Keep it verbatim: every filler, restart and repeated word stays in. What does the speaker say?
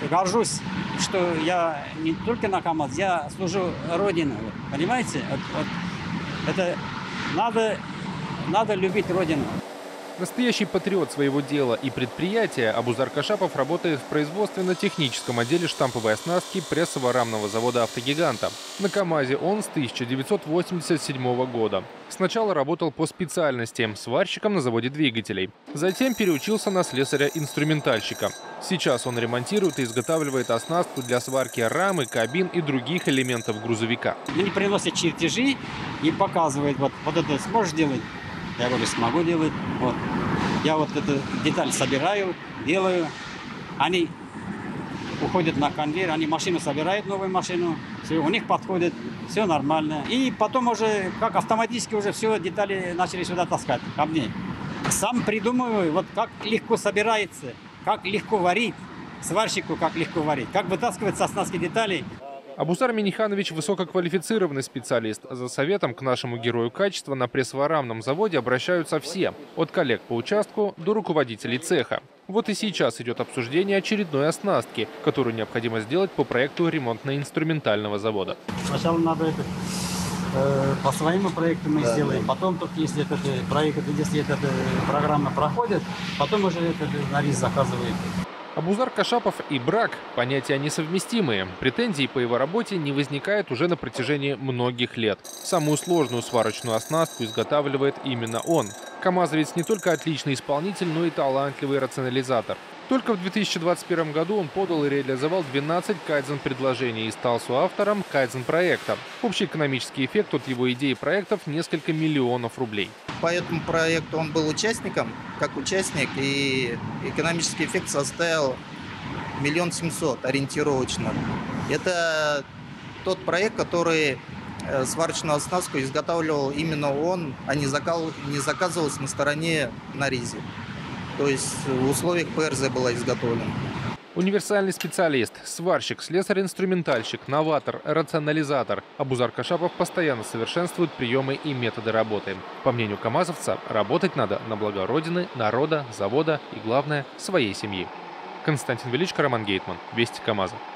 горжусь, что я не только на КамАЗ, я служу Родину. Понимаете? Вот, вот, это надо, надо любить Родину. Настоящий патриот своего дела и предприятия, Абузар Кашапов работает в производственно-техническом отделе штамповой оснастки прессово-рамного завода «Автогиганта». На КамАЗе он с тысяча девятьсот восемьдесят седьмого года. Сначала работал по специальности – сварщиком на заводе двигателей. Затем переучился на слесаря-инструментальщика. Сейчас он ремонтирует и изготавливает оснастку для сварки рамы, кабин и других элементов грузовика. Мне приносят чертежи и показывают, вот, вот это сможешь делать? Я говорю, смогу делать. Вот. Я вот эту деталь собираю, делаю. Они уходят на конвейер, они машину собирают, новую машину. Все, у них подходит, все нормально. И потом уже, как автоматически уже все детали начали сюда таскать, ко мне. Сам придумываю, вот как легко собирается, как легко варить, сварщику как легко варить, как вытаскивать со оснастки деталей. Абузар Миниханович – высококвалифицированный специалист. За советом к нашему герою качества на прессово-рамном заводе обращаются все – от коллег по участку до руководителей цеха. Вот и сейчас идет обсуждение очередной оснастки, которую необходимо сделать по проекту ремонтно-инструментального завода. Сначала надо это, э, по своему проекту мы да, сделаем, да. Потом, только если этот проект, если эта программа проходит, потом уже этот нарез заказываем. Абузар Кашапов и брак – понятия несовместимые. Претензий по его работе не возникает уже на протяжении многих лет. Самую сложную сварочную оснастку изготавливает именно он. КамАЗовец не только отличный исполнитель, но и талантливый рационализатор. Только в две тысячи двадцать первом году он подал и реализовал двенадцать кайдзен-предложений и стал соавтором кайдзен-проекта. Общий экономический эффект от его идей и проектов – несколько миллионов рублей. По этому проекту он был участником, как участник, и экономический эффект составил миллион семьсот ориентировочно. Это тот проект, который сварочную оснастку изготавливал именно он, а не заказывался на стороне нарези. То есть в условиях ПРЗ была изготовлена. Универсальный специалист, сварщик, слесарь-инструментальщик, новатор, рационализатор. Абузар Кашапов постоянно совершенствует приемы и методы работы. По мнению камазовца, работать надо на благо Родины, народа, завода и, главное, своей семьи. Константин Величко, Роман Гейтман. Вести КамАЗа.